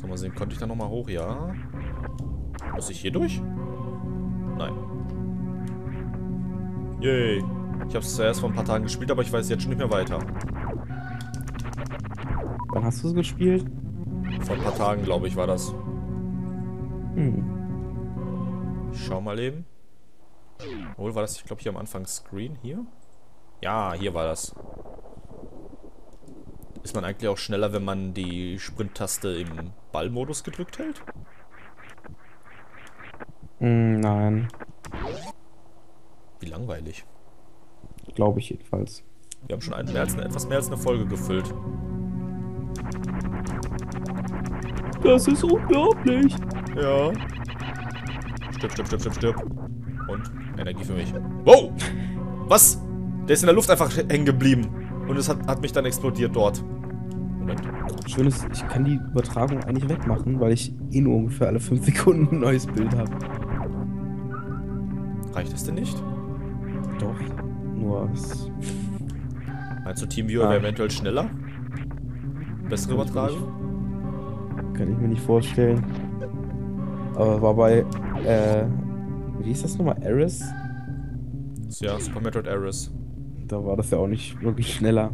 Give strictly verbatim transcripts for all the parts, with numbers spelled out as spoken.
So, mal sehen, konnte ich da nochmal hoch? Ja. Muss ich hier durch? Nein. Yay. Ich habe es zuerst vor ein paar Tagen gespielt, aber ich weiß jetzt schon nicht mehr weiter. Wann hast du es gespielt? Vor ein paar Tagen, glaube ich, war das. Hm. Ich schau mal eben. Obwohl, war das, ich glaube, hier am Anfang Screen? Hier? Ja, hier war das. Ist man eigentlich auch schneller, wenn man die Sprint-Taste im Ballmodus gedrückt hält? Hm, nein. Wie langweilig. Glaube ich jedenfalls. Wir haben schon ein, mehr als eine, etwas mehr als eine Folge gefüllt. Das ist unglaublich. Ja. Stirb, stirb, stirb, stirb, stirb. Und Energie für mich. Wow! Was? Der ist in der Luft einfach hängen geblieben. Und es hat, hat mich dann explodiert dort. Moment. Schön ist, ich kann die Übertragung eigentlich wegmachen, weil ich eh nur ungefähr alle fünf Sekunden ein neues Bild habe. Reicht das denn nicht? Doch. Nur es Meinst du, TeamViewer Ah. wäre eventuell schneller? Bessere Kann ich Übertragung? kann ich mir nicht vorstellen. Aber war bei, äh, wie hieß das nochmal? Ares? Ja, Super Metroid Ares. Da war das ja auch nicht wirklich schneller.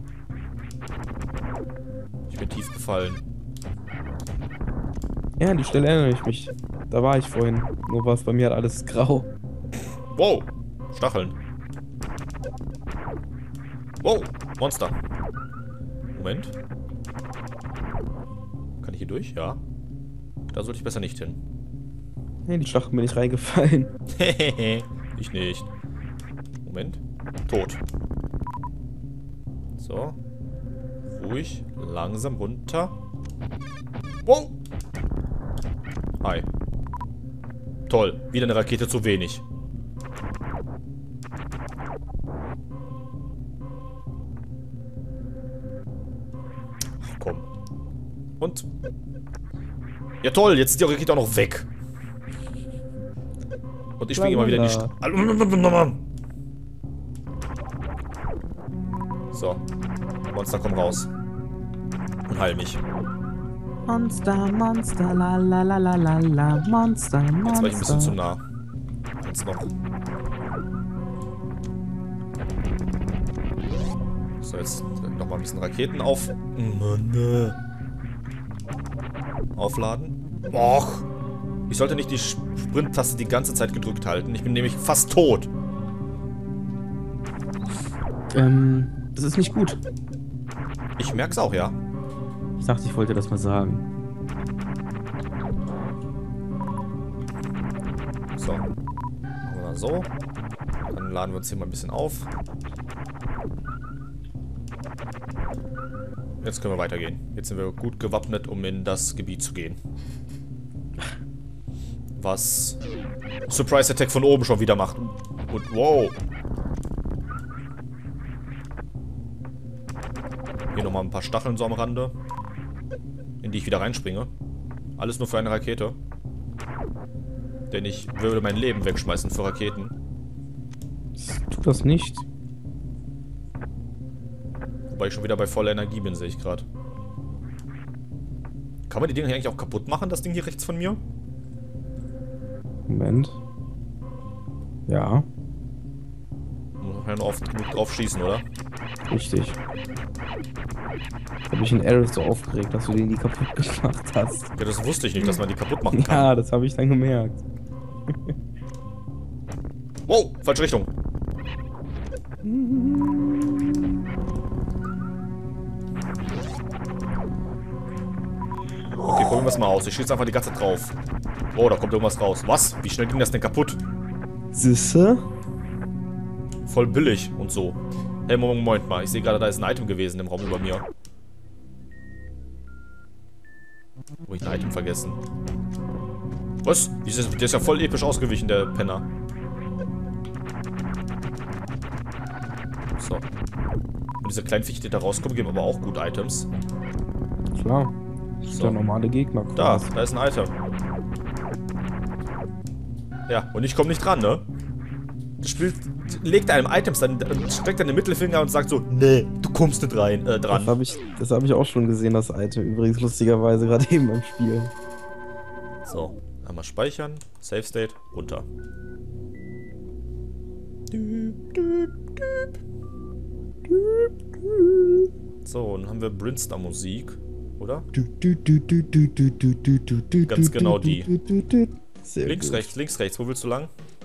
Ich bin tief gefallen. Ja, an die Stelle erinnere ich mich. Da war ich vorhin. Nur war es bei mir halt alles grau. Wow! Stacheln. Wow! Monster. Moment. Kann ich hier durch? Ja. Da sollte ich besser nicht hin. Ja, in die Schlacht bin ich reingefallen. Hehehe. Ich nicht. Moment. Tot. So. Ruhig. Langsam runter. Wow! Hi. Toll. Wieder eine Rakete zu wenig. Ach, komm. Und? Ja toll, jetzt ist die Rakete auch noch weg. Und ich springe immer wieder in die Stadt. So. Monster, komm raus. Und heil mich. Monster, Monster, la la la la la la, Monster, Monster. Jetzt war ich ein bisschen zu nah. Eins noch. So, jetzt nochmal ein bisschen Raketen auf. Mann, äh. Aufladen. Och. Ich sollte nicht die Sprint-Taste die ganze Zeit gedrückt halten. Ich bin nämlich fast tot. Ähm, das ist nicht gut. Ich merk's auch, ja. Ich dachte, ich wollte das mal sagen. So. Machen wir mal so. Dann laden wir uns hier mal ein bisschen auf. Jetzt können wir weitergehen. Jetzt sind wir gut gewappnet, um in das Gebiet zu gehen. Was Surprise Attack von oben schon wieder macht. Und wow. Hier nochmal ein paar Stacheln so am Rande, in die ich wieder reinspringe. Alles nur für eine Rakete. Denn ich würde mein Leben wegschmeißen für Raketen. Tu das nicht. Wobei ich schon wieder bei voller Energie bin, sehe ich gerade. Kann man die Dinger hier eigentlich auch kaputt machen, das Ding hier rechts von mir? Moment. Ja, Muss man ja nur oft genug drauf schießen, oder? richtig. Hab ich in Ares so aufgeregt, dass du den nie kaputt gemacht hast. Ja, das wusste ich nicht, dass man die kaputt machen kann. Ja, das habe ich dann gemerkt. Wow, falsche Richtung. Okay, probieren wir es mal aus. Ich schieße einfach die ganze Zeit drauf. Oh, da kommt irgendwas raus. Was? Wie schnell ging das denn kaputt? Sisse? Voll billig und so. Hey, Moment, Moment mal. Ich sehe gerade, da ist ein Item gewesen im Raum über mir. Wo ich ein Item vergessen. Was? Wie ist das? Der ist ja voll episch ausgewichen, der Penner. So. Und diese kleinen Viecher, die da rauskommen, geben aber auch gut Items. Klar. Das ist So. der normale Gegner. Da, da ist ein Item. Ja, und ich komme nicht dran, ne? Das Spiel legt einem Items, dann streckt er den Mittelfinger und sagt so, nee, du kommst nicht rein, äh, dran. Das habe ich, das hab ich auch schon gesehen, das Item. Übrigens lustigerweise gerade eben beim Spiel. So, einmal speichern, Save State, runter. So, und dann haben wir Brinster-Musik, oder? Ganz genau die. Sehr Links, gut. rechts, links, rechts. Wo willst du lang?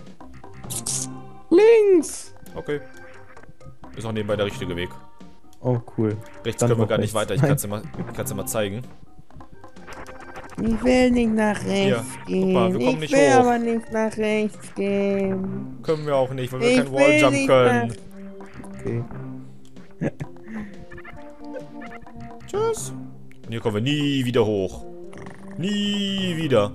Links! Okay. Ist auch nebenbei der richtige Weg. Oh, cool. Rechts Dann können wir noch gar nicht rechts. weiter. Ich kann es dir, mal- ich kann's dir mal zeigen. Ich will nicht nach rechts Hier, gehen. guck mal, wir kommen ich nicht will hoch. aber nicht nach rechts gehen. Können wir auch nicht, weil wir Ich kein Walljump will nicht können. Okay. Tschüss. Und hier kommen wir nie wieder hoch. Nie wieder.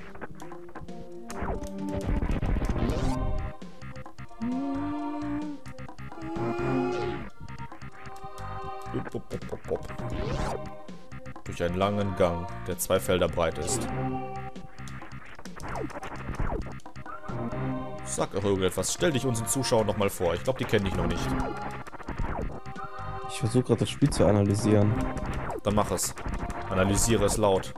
Upp, upp, upp, upp, upp. Durch einen langen Gang, der zwei Felder breit ist. Sag auch irgendetwas. Stell dich unseren Zuschauern noch mal vor. Ich glaube, die kennen dich noch nicht. Ich versuche gerade das Spiel zu analysieren. Dann mach es. Analysiere es laut.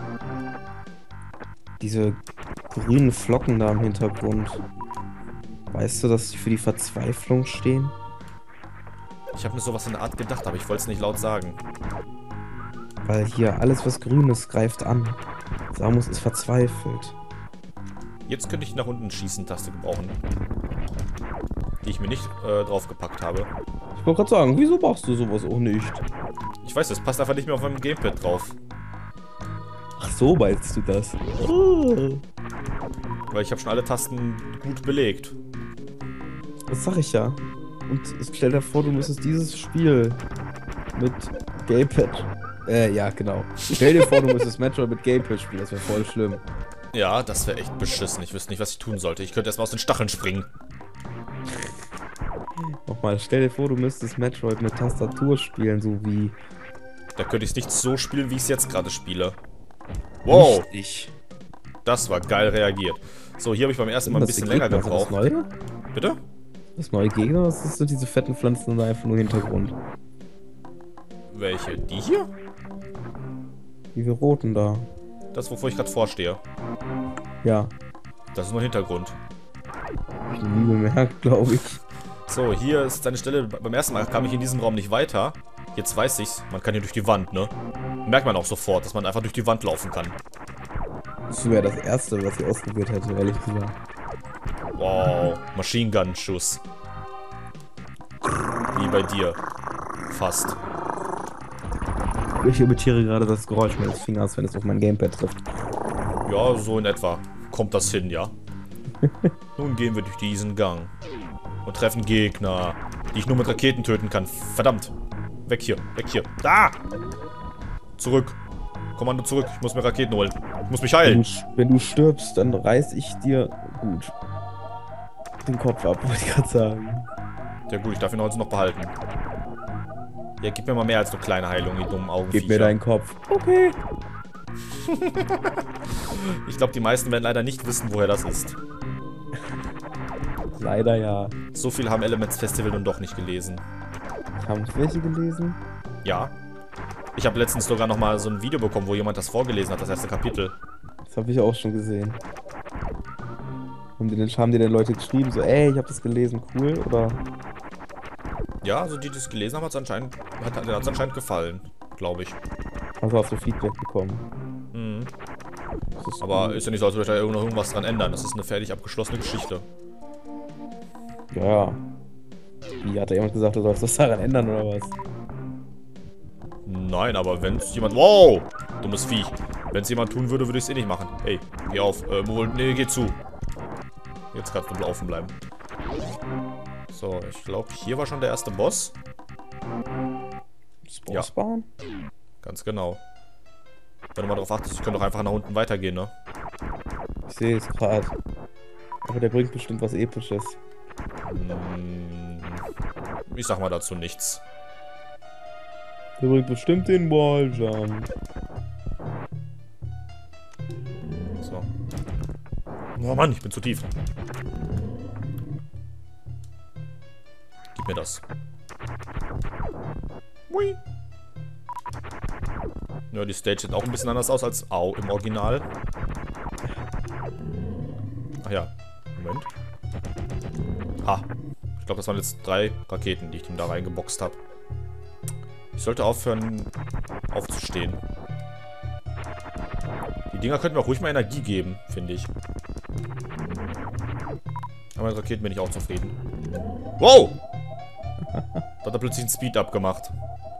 Diese grünen Flocken da im Hintergrund. Weißt du, dass die für die Verzweiflung stehen? Ich habe mir sowas in der Art gedacht, aber ich wollte es nicht laut sagen. Weil hier alles, was grün ist, greift an. Samus ist verzweifelt. Jetzt könnte ich nach unten schießen Taste gebrauchen. Die ich mir nicht äh, draufgepackt habe. Ich wollte gerade sagen, wieso machst du sowas auch nicht? Ich weiß, das passt einfach nicht mehr auf meinem Gamepad drauf. Ach so, meinst du das? Oh. Weil ich habe schon alle Tasten gut belegt. Das sag ich ja. Und stell dir vor, du müsstest dieses Spiel mit Gamepad. Äh, ja, genau. Stell dir vor, du müsstest Metroid mit Gamepad spielen, das wäre voll schlimm. Ja, das wäre echt beschissen. Ich wüsste nicht, was ich tun sollte. Ich könnte erstmal aus den Stacheln springen. Nochmal, stell dir vor, du müsstest Metroid mit Tastatur spielen, so wie. Da könnte ich es nicht so spielen, wie ich es jetzt gerade spiele. Wow, Ich. das war geil reagiert. So, hier habe ich beim ersten Mal ein bisschen länger gebraucht. Das neue? Bitte? Das neue Gegner, das sind diese fetten Pflanzen da einfach nur Hintergrund. Welche? Die hier? Diese roten da. Das, wovor ich gerade vorstehe. Ja. Das ist nur Hintergrund. Hab ich nie bemerkt, glaube ich. So, hier ist eine Stelle. Beim ersten Mal kam ich in diesem Raum nicht weiter. Jetzt weiß ich's. Man kann hier durch die Wand, ne? Merkt man auch sofort, dass man einfach durch die Wand laufen kann. Das wäre das erste, was ich ausprobiert hätte, ehrlich gesagt. Wow. Machine Gun Schuss. Wie bei dir. Fast. Ich imitiere gerade das Geräusch meines Fingers, wenn es auf mein Gamepad trifft. Ja, so in etwa. Kommt das hin, ja? Nun gehen wir durch diesen Gang. Und treffen Gegner, die ich nur mit Raketen töten kann. Verdammt. Weg hier, weg hier. Da! Zurück. Kommando zurück. Ich muss mir Raketen holen. Ich muss mich Wenn heilen. du, wenn du stirbst, dann reiß ich dir gut den Kopf ab, wollte ich gerade sagen. Ja gut, ich darf ihn heute noch behalten. Ja, gib mir mal mehr als eine kleine Heilung, die dummen Augen. Gib mir deinen Kopf. Okay. Ich glaube, die meisten werden leider nicht wissen, woher das ist. Leider ja. So viel haben Elements Festival nun doch nicht gelesen. Haben es welche gelesen? Ja. Ich habe letztens sogar noch mal so ein Video bekommen, wo jemand das vorgelesen hat, das erste Kapitel. Das habe ich auch schon gesehen. Haben die denn, haben die denn Leute geschrieben, so, ey, ich habe das gelesen, cool, oder? Ja, also die, die das gelesen haben, hat's anscheinend, hat es anscheinend gefallen, glaube ich. Also hast du Feedback bekommen. Mhm. Das ist Aber cool. ist ja nicht so, als würde da irgend- noch irgendwas dran ändern. Das ist eine fertig abgeschlossene Geschichte. Ja. Wie, hat da jemand gesagt, du sollst was daran ändern, oder was? Nein, aber wenn es jemand... Wow! Dummes Viech. Wenn es jemand tun würde, würde ich es eh nicht machen. Ey, geh auf. Äh, Mol, nee, geh zu. Jetzt kannst du laufen bleiben. So, ich glaube, hier war schon der erste Boss. Das Ja. Bossbauen? Ganz genau. Wenn du mal darauf achtest, ich könnte doch einfach nach unten weitergehen, ne? Ich sehe es gerade. Aber der bringt bestimmt was Episches. Hm, ich sag mal dazu nichts. Der bringt bestimmt den Walljump. So. Oh Mann, ich bin zu tief. Gib mir das. Hui. Ja, die Stage sieht auch ein bisschen anders aus als Au im Original. Ach ja, Moment. Ha. Ich glaube, das waren jetzt drei Raketen, die ich ihm da reingeboxt habe. Ich sollte aufhören, aufzustehen. Die Dinger könnten mir auch ruhig mal Energie geben, finde ich. Aber mit Raketen bin ich auch zufrieden. Wow! Da hat er plötzlich einen Speed-Up gemacht.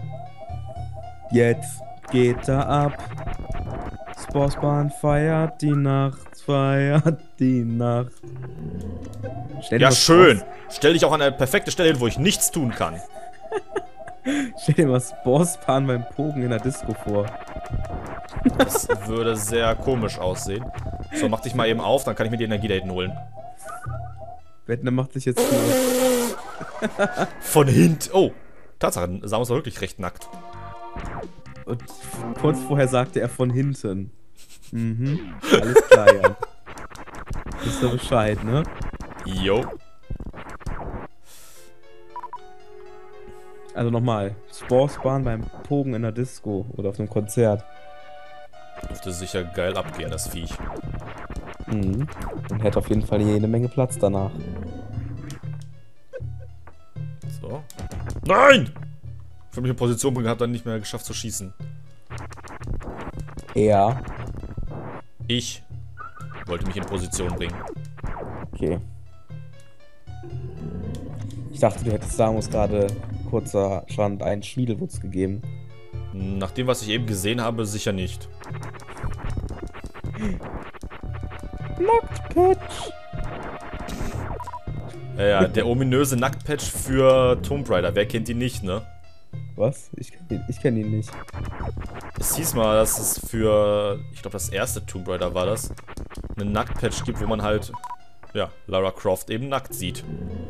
Jetzt geht er ab. Sporsbahn feiert die Nacht, feiert die Nacht. Stell dir Ja, mal schön. Spors- Stell dich auch an eine perfekte Stelle hin, wo ich nichts tun kann. Stell dir mal Sporsbahn beim Pogen in der Disco vor. Das würde sehr komisch aussehen. So, mach dich mal eben auf, dann kann ich mir die Energie da hinten holen. Wetten, der macht sich jetzt zu. Von hinten. Oh, Tatsache, Samus war wirklich recht nackt. Und kurz vorher sagte er von hinten. Mhm. Alles klar, Jan. Wisst ihr Bescheid, ne? Jo. Also nochmal. Sporsbahn beim Pogen in der Disco oder auf einem Konzert. Dürfte sicher geil abgehen, das Viech. Mhm. Und hätte auf jeden Fall jede Menge Platz danach. So. Nein! Ich will mich in Position bringen, hab dann nicht mehr geschafft zu schießen. Ja. Ich wollte mich in Position bringen. Okay. Ich dachte, du hättest Samus gerade kurzer Schand einen Schniedelwutz gegeben. Nach dem, was ich eben gesehen habe, sicher nicht. Nacktpatch! Ja, ja, der ominöse Nacktpatch für Tomb Raider. Wer kennt ihn nicht, ne? Was? Ich kenn ihn, ich kenn ihn nicht. Es hieß mal, dass es für, ich glaube, das erste Tomb Raider war das, einen Nacktpatch gibt, wo man halt, ja, Lara Croft eben nackt sieht.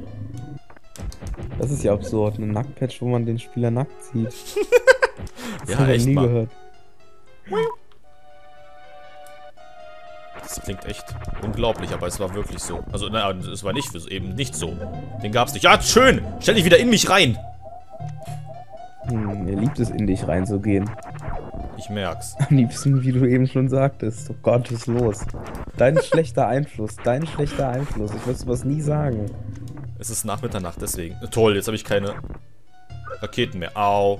Das ist ja absurd. Ein Nacktpatch, wo man den Spieler nackt sieht. Das Ja, hab ich echt nie mal. gehört. Das klingt echt unglaublich, aber es war wirklich so. Also, naja, es war nicht, eben nicht so. Den gab's nicht. Ja, schön! Stell dich wieder in mich rein! Hm, er liebt es, in dich reinzugehen. Ich merk's. Am liebsten, wie du eben schon sagtest. Oh Gott, was ist los? Dein schlechter Einfluss, dein schlechter Einfluss. Ich würde sowas nie sagen. Es ist nach Mitternacht, deswegen. Toll, jetzt habe ich keine Raketen mehr. Au.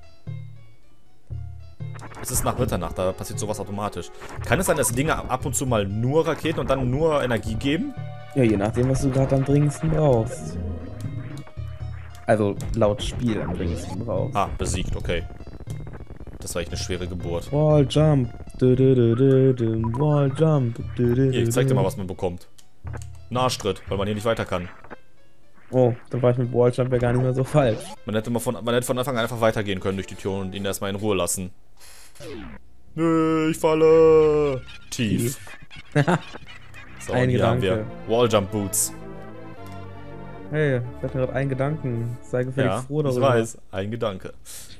Es ist nach Mitternacht, da passiert sowas automatisch. Kann es sein, dass die Dinge ab und zu mal nur Raketen und dann nur Energie geben? Ja, je nachdem, was du gerade am dringendsten brauchst. Also laut Spiel am dringendsten brauchst. Ah, besiegt, okay. Das war echt eine schwere Geburt. Wall Jump. Du, du, du, du, du, Wall Jump. Du, du, Hier, ich zeig dir du. mal, was man bekommt. Ein Arschtritt, weil man hier nicht weiter kann. Oh, dann war ich mit Wall Jump ja gar nicht mehr so falsch. Man hätte, mal von, man hätte von Anfang an einfach weitergehen können durch die Tür und ihn erstmal in Ruhe lassen. Nö, ich falle. Tief. So, Ein und hier haben Gedanke. wir Walljump Boots. Hey, ich hatte gerade einen Gedanken. Sei gefällig Ja, froh ich darüber. weiß. Ein Gedanke.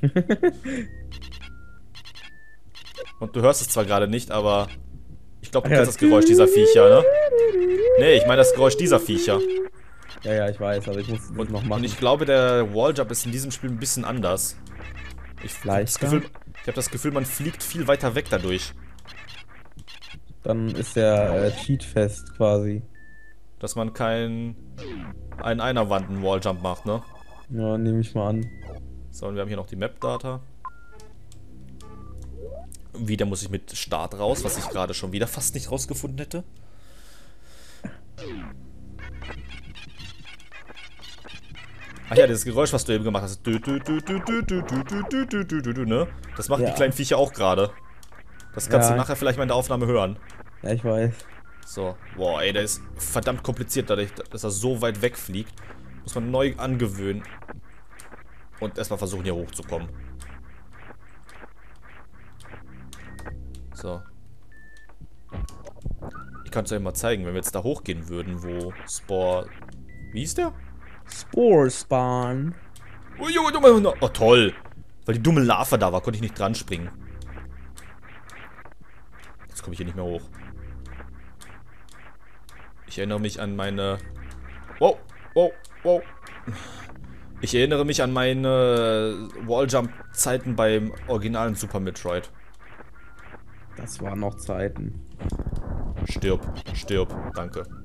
Und du hörst es zwar gerade nicht, aber ich glaube, du Ja. kennst das Geräusch dieser Viecher, ne? Nee, ich meine das Geräusch dieser Viecher. Ja, ja, ich weiß, aber ich muss das Und, noch machen. und ich glaube, der Walljump ist in diesem Spiel ein bisschen anders. Ich habe das, Leichter? Gefühl- ich hab das Gefühl, man fliegt viel weiter weg dadurch. Dann ist der äh, cheatfest quasi. Dass man keinen einen einer Wand einen Walljump macht, ne? Ja, nehme ich mal an. So, und wir haben hier noch die Map-Data. Wieder muss ich mit Start raus, was ich gerade schon wieder fast nicht rausgefunden hätte. Ach ja, das Geräusch, was du eben gemacht hast. Du, du, du, du, du, du, du, du, du, du, du, du, du, ne? Das machen die Ja. kleinen Viecher auch gerade. Das kannst Ja. du nachher vielleicht mal in der Aufnahme hören. Ja, ich weiß. So, boah, ey, der ist verdammt kompliziert, dadurch, dass er so weit wegfliegt. Muss man neu angewöhnen. Und erstmal versuchen, hier hochzukommen. So. Ich kann es euch mal zeigen, wenn wir jetzt da hochgehen würden, wo Spore... Wie hieß der? Sporespawn. Oh, Junge, Junge, Junge. Oh, toll. Weil die dumme Larve da war, konnte ich nicht dran springen. Jetzt komme ich hier nicht mehr hoch. Ich erinnere mich an meine... Wow, wow, wow. Ich erinnere mich an meine Walljump-Zeiten beim originalen Super Metroid. Das waren noch Zeiten. Stirb, stirb, danke.